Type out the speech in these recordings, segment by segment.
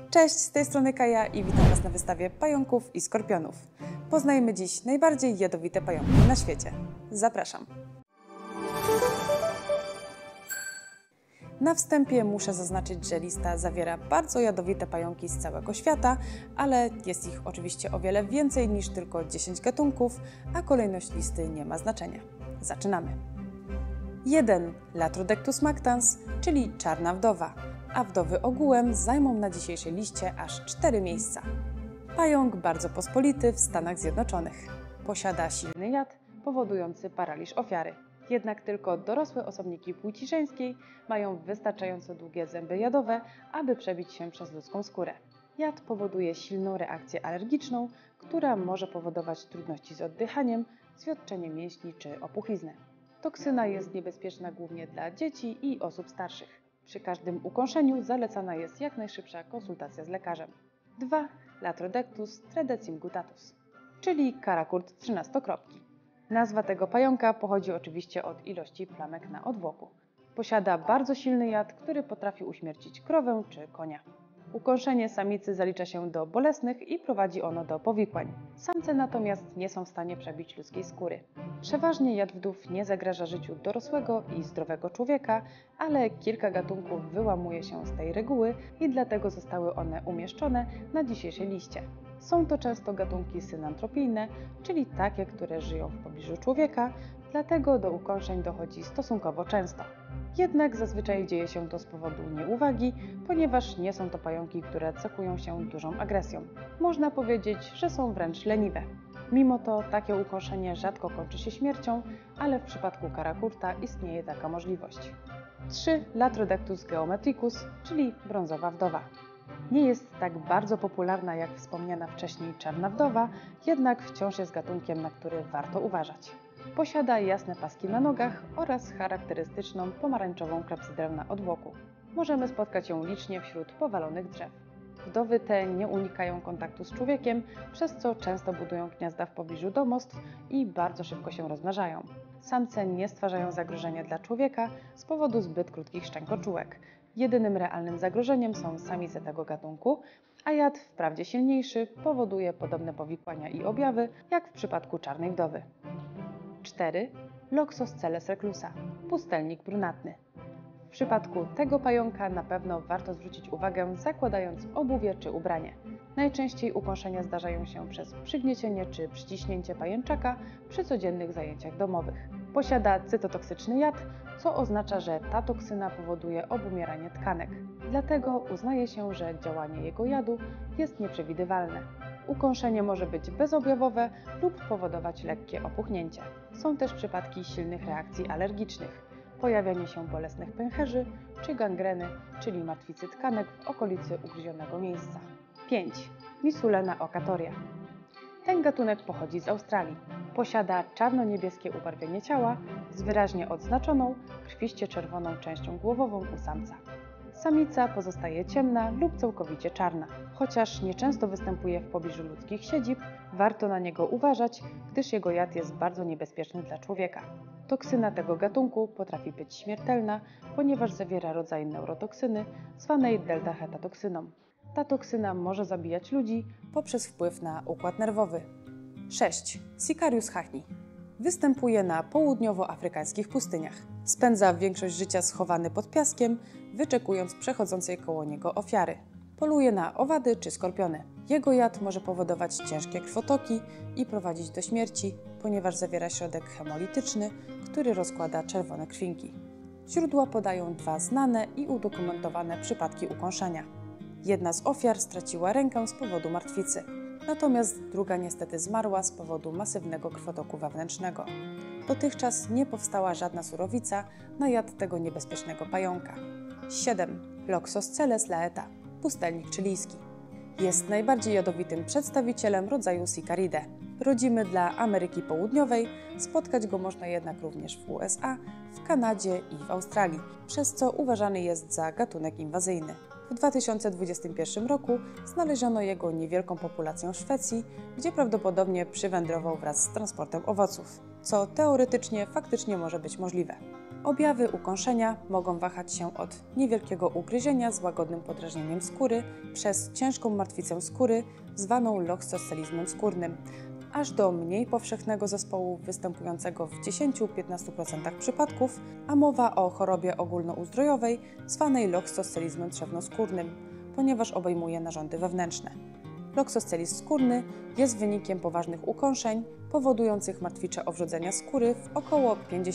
Cześć, z tej strony Kaja i witam Was na wystawie pająków i skorpionów. Poznajmy dziś najbardziej jadowite pająki na świecie. Zapraszam! Na wstępie muszę zaznaczyć, że lista zawiera bardzo jadowite pająki z całego świata, ale jest ich oczywiście o wiele więcej niż tylko 10 gatunków, a kolejność listy nie ma znaczenia. Zaczynamy! 1. Latrodectus mactans, czyli czarna wdowa, a wdowy ogółem zajmą na dzisiejszej liście aż 4 miejsca. Pająk bardzo pospolity w Stanach Zjednoczonych. Posiada silny jad powodujący paraliż ofiary. Jednak tylko dorosłe osobniki płci żeńskiej mają wystarczająco długie zęby jadowe, aby przebić się przez ludzką skórę. Jad powoduje silną reakcję alergiczną, która może powodować trudności z oddychaniem, zwiotczenie mięśni czy opuchiznę. Toksyna jest niebezpieczna głównie dla dzieci i osób starszych. Przy każdym ukąszeniu zalecana jest jak najszybsza konsultacja z lekarzem. 2. Latrodectus tredecimgutatus, czyli karakurt 13-kropki. Nazwa tego pająka pochodzi oczywiście od ilości plamek na odwłoku. Posiada bardzo silny jad, który potrafi uśmiercić krowę czy konia. Ukąszenie samicy zalicza się do bolesnych i prowadzi ono do powikłań. Samce natomiast nie są w stanie przebić ludzkiej skóry. Przeważnie jad wdów nie zagraża życiu dorosłego i zdrowego człowieka, ale kilka gatunków wyłamuje się z tej reguły i dlatego zostały one umieszczone na dzisiejszej liście. Są to często gatunki synantropijne, czyli takie, które żyją w pobliżu człowieka, dlatego do ukąszeń dochodzi stosunkowo często. Jednak zazwyczaj dzieje się to z powodu nieuwagi, ponieważ nie są to pająki, które cechują się dużą agresją. Można powiedzieć, że są wręcz leniwe. Mimo to takie ukąszenie rzadko kończy się śmiercią, ale w przypadku karakurta istnieje taka możliwość. 3. Latrodectus geometricus, czyli brązowa wdowa. Nie jest tak bardzo popularna jak wspomniana wcześniej czarna wdowa, jednak wciąż jest gatunkiem, na który warto uważać. Posiada jasne paski na nogach oraz charakterystyczną pomarańczową klepsydrę na odwłoku. Możemy spotkać ją licznie wśród powalonych drzew. Wdowy te nie unikają kontaktu z człowiekiem, przez co często budują gniazda w pobliżu domostw i bardzo szybko się rozmnażają. Samce nie stwarzają zagrożenia dla człowieka z powodu zbyt krótkich szczękoczułek. Jedynym realnym zagrożeniem są samice tego gatunku, a jad, wprawdzie silniejszy, powoduje podobne powikłania i objawy jak w przypadku czarnej wdowy. 4. Loxosceles reclusa, pustelnik brunatny. W przypadku tego pająka na pewno warto zwrócić uwagę, zakładając obuwie czy ubranie. Najczęściej ukąszenia zdarzają się przez przygniecienie czy przyciśnięcie pajęczaka przy codziennych zajęciach domowych. Posiada cytotoksyczny jad, co oznacza, że ta toksyna powoduje obumieranie tkanek. Dlatego uznaje się, że działanie jego jadu jest nieprzewidywalne. Ukąszenie może być bezobjawowe lub powodować lekkie opuchnięcie. Są też przypadki silnych reakcji alergicznych, pojawianie się bolesnych pęcherzy czy gangreny, czyli martwicy tkanek w okolicy ugryzionego miejsca. 5. Missulena ocatoria. Ten gatunek pochodzi z Australii. Posiada czarno-niebieskie ubarwienie ciała z wyraźnie odznaczoną, krwiście czerwoną częścią głowową u samca. Samica pozostaje ciemna lub całkowicie czarna. Chociaż nieczęsto występuje w pobliżu ludzkich siedzib, warto na niego uważać, gdyż jego jad jest bardzo niebezpieczny dla człowieka. Toksyna tego gatunku potrafi być śmiertelna, ponieważ zawiera rodzaj neurotoksyny zwanej delta-hetatoksyną. Ta toksyna może zabijać ludzi poprzez wpływ na układ nerwowy. 6. Sicarius hachni. Występuje na południowoafrykańskich pustyniach. Spędza większość życia schowany pod piaskiem, wyczekując przechodzącej koło niego ofiary. Poluje na owady czy skorpiony. Jego jad może powodować ciężkie krwotoki i prowadzić do śmierci, ponieważ zawiera środek hemolityczny, który rozkłada czerwone krwinki. Źródła podają 2 znane i udokumentowane przypadki ukąszenia. Jedna z ofiar straciła rękę z powodu martwicy, natomiast druga niestety zmarła z powodu masywnego krwotoku wewnętrznego. Dotychczas nie powstała żadna surowica na jad tego niebezpiecznego pająka. 7. Loxosceles laeta, pustelnik chilijski. Jest najbardziej jadowitym przedstawicielem rodzaju Sicaridae. Rodzimy dla Ameryki Południowej, spotkać go można jednak również w USA, w Kanadzie i w Australii, przez co uważany jest za gatunek inwazyjny. W 2021 roku znaleziono jego niewielką populację w Szwecji, gdzie prawdopodobnie przywędrował wraz z transportem owoców, co teoretycznie faktycznie może być możliwe. Objawy ukąszenia mogą wahać się od niewielkiego ugryzienia z łagodnym podrażnieniem skóry przez ciężką martwicę skóry zwaną lochsoccelizmem skórnym, aż do mniej powszechnego zespołu występującego w 10–15% przypadków, a mowa o chorobie ogólnouzdrojowej zwanej lochsoccelizmem trzewnoskórnym, ponieważ obejmuje narządy wewnętrzne. Lochsoccelizm skórny jest wynikiem poważnych ukąszeń powodujących martwicze owrzodzenia skóry w około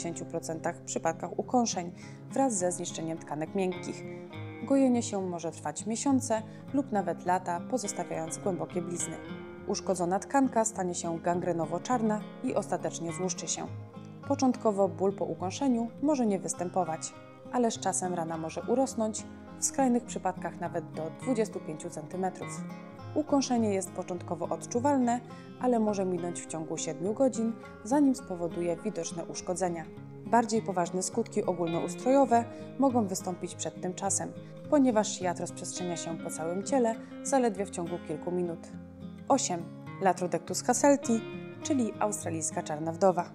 50% przypadkach ukąszeń wraz ze zniszczeniem tkanek miękkich. Gojenie się może trwać miesiące lub nawet lata, pozostawiając głębokie blizny. Uszkodzona tkanka stanie się gangrenowo-czarna i ostatecznie złuszczy się. Początkowo ból po ukąszeniu może nie występować, ale z czasem rana może urosnąć, w skrajnych przypadkach nawet do 25 cm. Ukąszenie jest początkowo odczuwalne, ale może minąć w ciągu 7 godzin, zanim spowoduje widoczne uszkodzenia. Bardziej poważne skutki ogólnoustrojowe mogą wystąpić przed tym czasem, ponieważ jad rozprzestrzenia się po całym ciele zaledwie w ciągu kilku minut. 8. Latrodectus hasselti, czyli australijska czarna wdowa.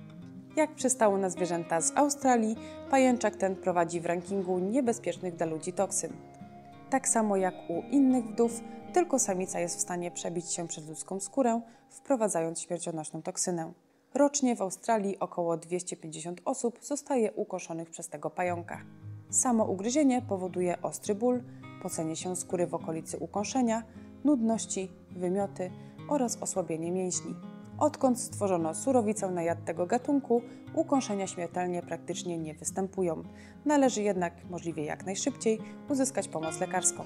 Jak przystało na zwierzęta z Australii, pajęczak ten prowadzi w rankingu niebezpiecznych dla ludzi toksyn. Tak samo jak u innych wdów, tylko samica jest w stanie przebić się przez ludzką skórę, wprowadzając śmiercionośną toksynę. Rocznie w Australii około 250 osób zostaje ukoszonych przez tego pająka. Samo ugryzienie powoduje ostry ból, pocenie się skóry w okolicy ukąszenia, nudności, wymioty oraz osłabienie mięśni. Odkąd stworzono surowicę na jad tego gatunku, ukąszenia śmiertelnie praktycznie nie występują. Należy jednak możliwie jak najszybciej uzyskać pomoc lekarską.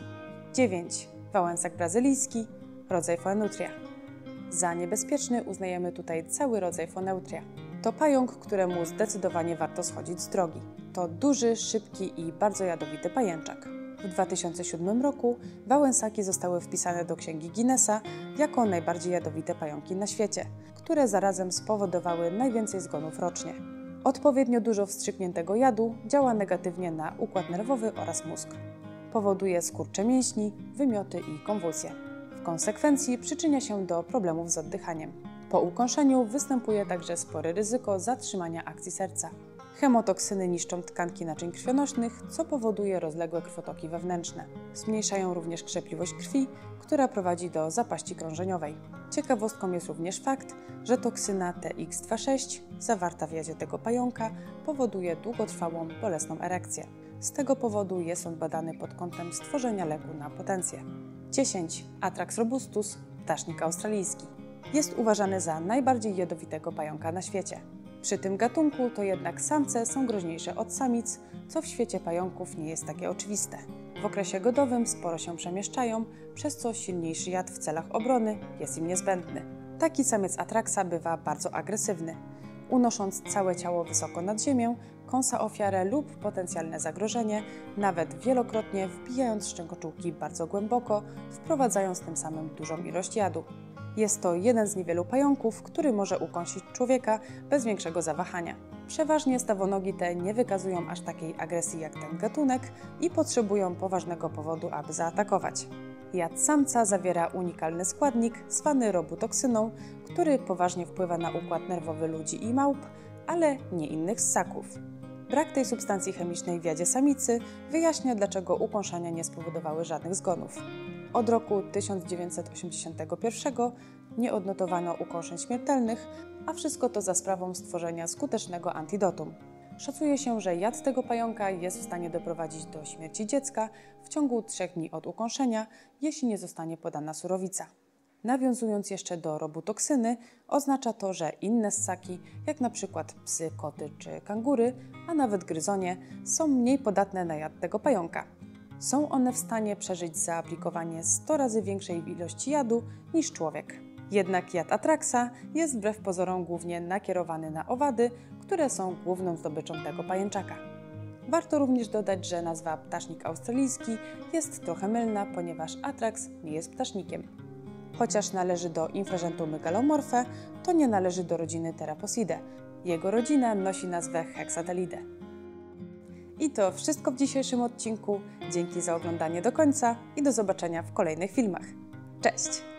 9. Wałęsak brazylijski, rodzaj Phoeneutria. Za niebezpieczny uznajemy tutaj cały rodzaj Phoeneutria. To pająk, któremu zdecydowanie warto schodzić z drogi. To duży, szybki i bardzo jadowity pajęczak. W 2007 roku wałęsaki zostały wpisane do Księgi Guinnessa jako najbardziej jadowite pająki na świecie, które zarazem spowodowały najwięcej zgonów rocznie. Odpowiednio dużo wstrzykniętego jadu działa negatywnie na układ nerwowy oraz mózg. Powoduje skurcze mięśni, wymioty i konwulsje. W konsekwencji przyczynia się do problemów z oddychaniem. Po ukąszeniu występuje także spore ryzyko zatrzymania akcji serca. Chemotoksyny niszczą tkanki naczyń krwionośnych, co powoduje rozległe krwotoki wewnętrzne. Zmniejszają również krzepliwość krwi, która prowadzi do zapaści krążeniowej. Ciekawostką jest również fakt, że toksyna TX26 zawarta w jadzie tego pająka powoduje długotrwałą, bolesną erekcję. Z tego powodu jest on badany pod kątem stworzenia leku na potencję. 10. Atrax robustus, ptasznik australijski. Jest uważany za najbardziej jadowitego pająka na świecie. Przy tym gatunku to jednak samce są groźniejsze od samic, co w świecie pająków nie jest takie oczywiste. W okresie godowym sporo się przemieszczają, przez co silniejszy jad w celach obrony jest im niezbędny. Taki samiec atraxa bywa bardzo agresywny. Unosząc całe ciało wysoko nad ziemią, kąsa ofiarę lub potencjalne zagrożenie, nawet wielokrotnie wbijając szczękoczułki bardzo głęboko, wprowadzając tym samym dużą ilość jadu. Jest to jeden z niewielu pająków, który może ukąsić człowieka bez większego zawahania. Przeważnie stawonogi te nie wykazują aż takiej agresji jak ten gatunek i potrzebują poważnego powodu, aby zaatakować. Jad samca zawiera unikalny składnik zwany robutoksyną, który poważnie wpływa na układ nerwowy ludzi i małp, ale nie innych ssaków. Brak tej substancji chemicznej w jadzie samicy wyjaśnia, dlaczego ukąszenia nie spowodowały żadnych zgonów. Od roku 1981 nie odnotowano ukąszeń śmiertelnych, a wszystko to za sprawą stworzenia skutecznego antidotum. Szacuje się, że jad tego pająka jest w stanie doprowadzić do śmierci dziecka w ciągu 3 dni od ukąszenia, jeśli nie zostanie podana surowica. Nawiązując jeszcze do robutoksyny, oznacza to, że inne ssaki, jak np. psy, koty czy kangury, a nawet gryzonie, są mniej podatne na jad tego pająka. Są one w stanie przeżyć zaaplikowanie 100 razy większej ilości jadu niż człowiek. Jednak jad atraxa jest wbrew pozorom głównie nakierowany na owady, które są główną zdobyczą tego pajęczaka. Warto również dodać, że nazwa ptasznik australijski jest trochę mylna, ponieważ atrax nie jest ptasznikiem. Chociaż należy do infragentu Mygalomorphae, to nie należy do rodziny Theraphosidae. Jego rodzina nosi nazwę Hexatelidae. I to wszystko w dzisiejszym odcinku. Dzięki za oglądanie do końca i do zobaczenia w kolejnych filmach. Cześć!